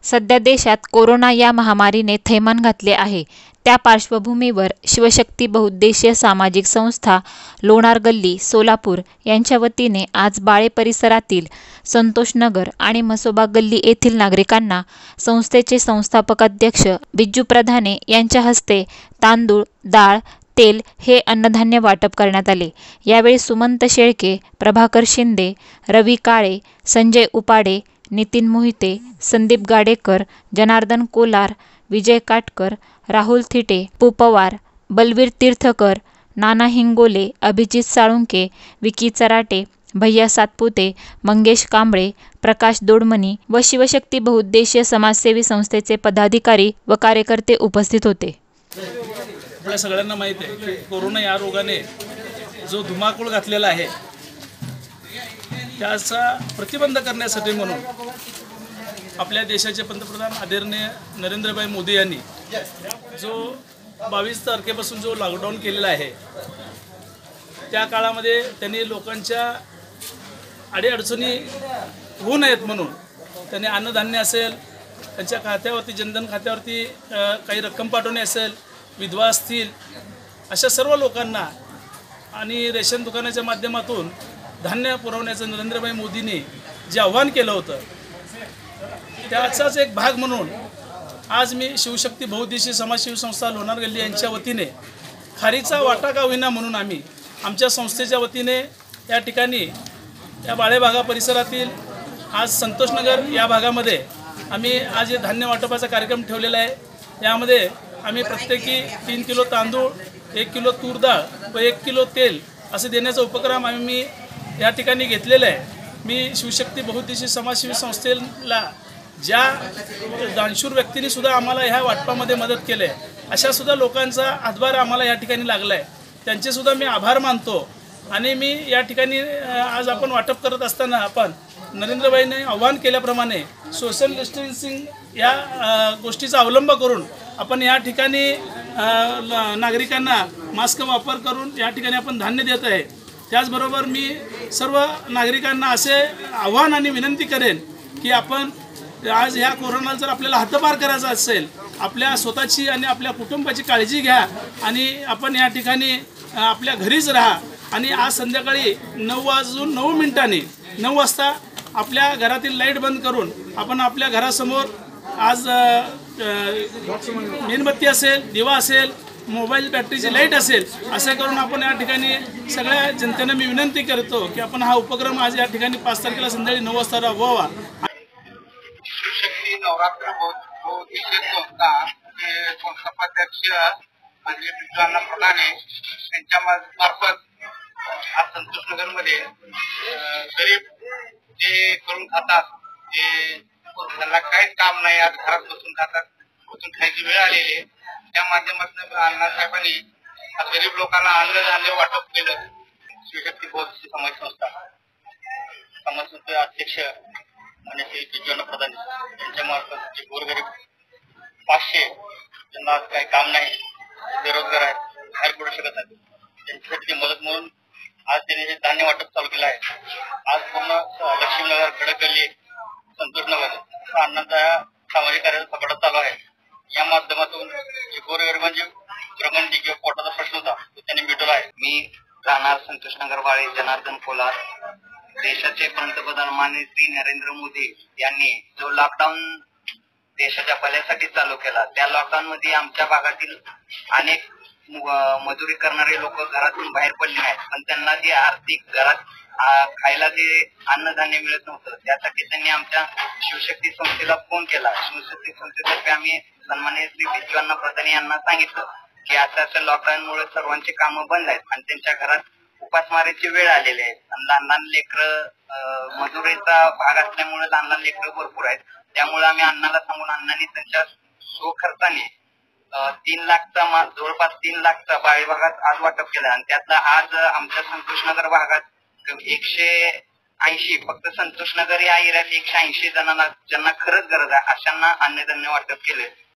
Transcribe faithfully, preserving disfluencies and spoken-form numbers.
सध्या देशात कोरोना या महामारीने थैमान घातले आहे। त्या पार्श्वभूमीवर शिवशक्ती बहुउद्देशीय सामाजिक संस्था लोणार गल्ली सोलापूर यांच्या वतीने आज बाळे परिसरातील संतोषनगर आणि म्हसोबा गल्ली येथील नागरिकांना संस्थेचे संस्थापक अध्यक्ष बिज्जू प्रधाने यांच्या हस्ते तांदूळ, डाळ, तेल हे अन्नधान्य वाटप करण्यात आले। यावेळी सुमंत शेळके, प्रभाकर शिंदे, रवी काळे, संजय उपाडे, नितीन मोहिते, संदीप गाडेकर, जनार्दन कोलार, विजय काटकर, राहुल थिटे, पू पवार, बलवीर तीर्थकर, नाना हिंगोले, अभिजित साळुंके, विकी चराटे, भैया सातपुते, मंगेश कांबळे, प्रकाश दोडमनी व शिवशक्ती बहुउद्देशीय समाजसेवी संस्थेचे पदाधिकारी व कार्यकर्ते उपस्थित होते। आपल्या सगळ्यांना माहित आहे की कोरोना या रोगाने जो धुमाकूळ घातलेला आहे त्याचा प्रतिबंध करण्यासाठी म्हणून आपल्या देशाचे पंतप्रधान आदरणीय नरेंद्रभाई मोदी यांनी जो बावीस तारखेपासून जो लॉकडाऊन केलेला आहे त्या काळामध्ये त्यांनी लोकांच्या अडीअडचणी होऊ नयेत म्हणून त्यांनी अन्नधान्य असेल, त्यांच्या खात्यावरती जनधन खात्यावरती काही रक्कम पाठवणे असेल, विधवा असतील अशा सर्व लोकांना आणि रेशन दुकानाच्या माध्यमातून धान्य पुरवण्याचं नरेंद्रभाई मोदींनी जे आव्हान केलं होतं त्याचाच एक भाग म्हणून आज मी शिवशक्ती बहुउद्देशीय समाजसेवी संस्था लोणार गल्ली यांच्या वतीने खारीचा वाटा का होईना म्हणून आम्ही आमच्या संस्थेच्या वतीने या ठिकाणी या बाळेभागा परिसरातील आज संतोषनगर या भागामध्ये आम्ही आज हे धान्य वाटपाचा कार्यक्रम ठेवलेला आहे। यामध्ये आम्ही प्रत्येकी तीन किलो तांदूळ, एक किलो तूर डाळ व एक किलो तेल असे देण्याचा उपक्रम आम्ही या ठिकाणी घेतलेला आहे। मी शिवशक्ती बहुउद्देशीय समाजसेवी संस्थेला ज्या दानशूर व्यक्तींनी सुद्धा आम्हाला ह्या वाटपामध्ये मदत केली आहे अशा सुद्धा लोकांचा हातभार आम्हाला या ठिकाणी लागला आहे, त्यांचे सुद्धा मी आभार मानतो। आणि मी या ठिकाणी आज आपण वाटप करत असताना आपण नरेंद्रभाईने आव्हान केल्याप्रमाणे सोशल डिस्टन्सिंग या गोष्टीचा अवलंब करून आपण या ठिकाणी नागरिकांना मास्क वापर करून या ठिकाणी आपण धान्य देत आहे। त्याचबरोबर मी सर्व नागरिकांना असे आव्हान आणि विनंती करेन की आपण आज ह्या कोरोनाला जर आपल्याला हद्दपार करायचा असेल, आपल्या स्वतःची आणि आपल्या कुटुंबाची काळजी घ्या आणि आपण या ठिकाणी आपल्या घरीच राहा। आणि आज संध्याकाळी नऊ वाजून नऊ मिनिटांनी नऊ वाजता आपल्या घरातील लाईट बंद करून आपण आपल्या घरासमोर आज मेणबत्ती असेल, दिवा असेल, मोबाईल बॅटरीची लाईट असेल असे करून आपण या ठिकाणी सगळ्या जनतेने मी विनंती करतो की आपण हा उपक्रम आज या ठिकाणी पाच तारखेला संध्याकाळी नऊ वाजता राबवावा। शिवशक्ती नवरात्र बहुउद्देशीय संस्था हे संस्थापक आणि बिज्जू प्रधाने यांच्या मार्फत आज संतोषनगरमध्ये गरीब जे करून खातात, जे त्यांना काहीच काम नाही, आज घरात बसून खातात, बसून खायची वेळ आलेली आहे, त्या माध्यमातून अण्णासाहेबांनी गरीब लोकांना अन्नधान्य वाटप केलं। शिवशक्ती बहुउद्देशीय समाज संस्था समाज संस्थेचे अध्यक्ष आणि बिज्जू प्रधान यांच्या मार्फत जे गोरगरीब पाचशे ज्यांना आज काही काम नाही, बेरोजगार आहेत, बाहेर पडू शकत नाही, त्यांच्यासाठी मदत म्हणून आज त्यांनी हे धान्य वाटप चालू केलं आहे। आज पूर्ण लक्ष्मीनगर, खडक गल्ली, संतोषनगर अण्णांचा सामाजिक कार्याचा सगळा चालू आहे। या माध्यमातून गोरगरिबांचे भ्रमंती किंवा पोटाचा प्रश्न होता तो त्यांनी मिटवला आहे। मी राहणार संतोषनगर वाळे, जनार्दन कोलार। देशाचे पंतप्रधान माननीय श्री नरेंद्र मोदी यांनी जो लॉकडाऊन देशाच्या भल्यासाठी चालू केला, त्या लॉकडाऊन मध्ये आमच्या भागातील अनेक मजुरी करणारे लोक घरातून बाहेर पडले आहेत, पण त्यांना जे आर्थिक घरात खायला जे अन्नधान्य मिळत नव्हतं त्यासाठी त्यांनी आमच्या शिवशक्ती संस्थेला फोन केला। शिवशक्ती संस्थेतर्फे आम्ही सन्माननीय श्री बिज्जू प्रधान यांना सांगितलं की असं असं लॉकडाऊन मुळे सर्वांची कामं बंद आहेत आणि त्यांच्या घरात उपासमारीची वेळ आलेली आहे, लहान लहान लेकरं मजुरीचा भाग असल्यामुळे लहान लहान लेकरं भरपूर आहेत, त्यामुळे आम्ही अण्णाला सांगून अण्णांनी त्यांच्या स्वखर्चाने तीन लाखचा जवळपास तीन लाखचा बाळे भागात आज वाटप केलं आणि त्यातला आज आमच्या संतोषनगर भागात एकशे ऐंशी फक्त संतोषनगर या एरियात एकशे ऐंशी जणांना ज्यांना खरंच गरज आहे अशांना अन्नधान्य वाटप केले।